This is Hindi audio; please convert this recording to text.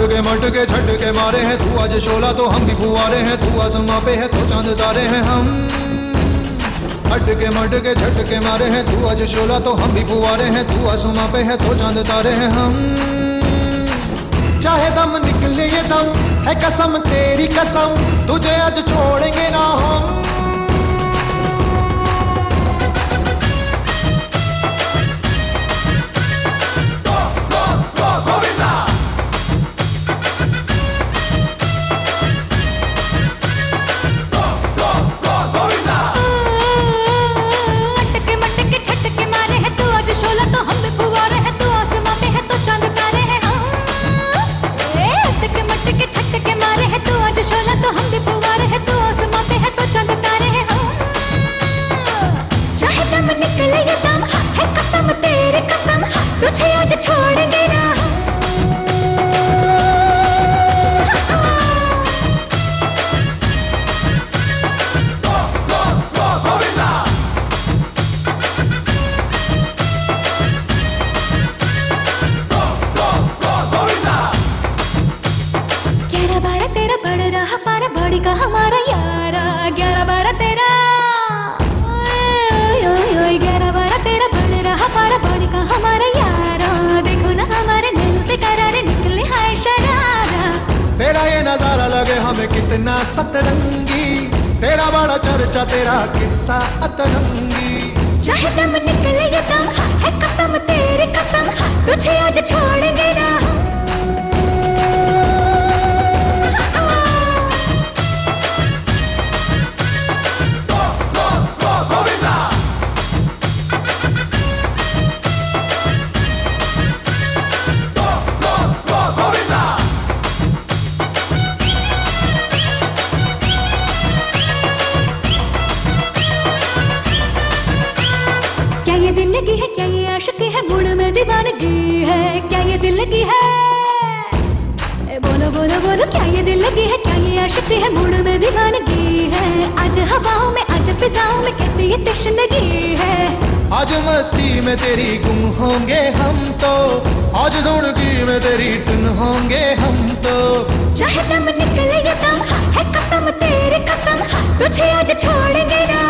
मटके झटके मारे हैं, तू आज शोला तो हम भी फुवारे हैं, तू आसमां पे है तो चांद तारे हैं हम। मटके झटके मारे हैं, तू आज शोला तो हम भी फुवारे हैं, तू आसमां पे है तो चांद तारे हैं हम। चाहे दम निकले ये दम है कसम तेरी कसम, तुझे आज छोड़ेंगे ना हम। तुझे आज छोड़ेंगे ना ग्यारह बारह तेरा बढ़ रहा पारा बड़ी का हमारा यारा, 11-12 तेरा 11-12 तेरा बढ़ रहा पारा बड़ी का हमारा यारा। देखो ना हमारे नैनों से करारे निकले हाय शरारा। तेरा ये नजारा लगे हमें कितना सतरंगी, तेरा बड़ा चर्चा तेरा किस्सा अतरंगी। चाहे दम निकले ये दम है कसम तेरी कसम, तुझे आज छोड़ेंगे ना हम। क्या ये दिल लगी है, क्या ये आशिकी है, मूड में दीवानगी है, क्या ये दिल लगी है, बोलो बोलो बोलो क्या ये दिल लगी है, क्या ये आशिकी है, मूड में दीवानगी है। आज हवाओं में आज फिजाओं में कैसी ये तशनगी है। आज मस्ती में तेरी गुम होंगे हम तो, आज धुनकी में तेरी टुन होंगे हम तो। चाहे दम निकले ये दम है कसम तेरी कसम, तुझे आज छोड़ेंगे ना।